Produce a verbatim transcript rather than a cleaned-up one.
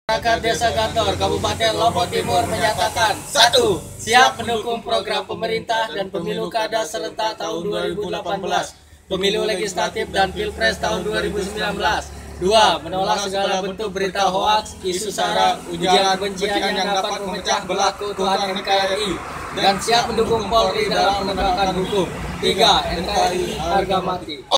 Masyarakat Desa Gantor, Kabupaten Lombok Timur menyatakan satu. Siap mendukung program pemerintah dan pemilu kada serentak tahun dua ribu delapan belas, pemilu legislatif dan pilpres tahun dua ribu sembilan belas. Dua. Menolak segala bentuk berita hoaks, isu sara, ujaran kebencian yang dapat memecah belah keutuhan N K R I dan siap mendukung Polri dalam menegakkan hukum. Tiga. N K R I harga mati.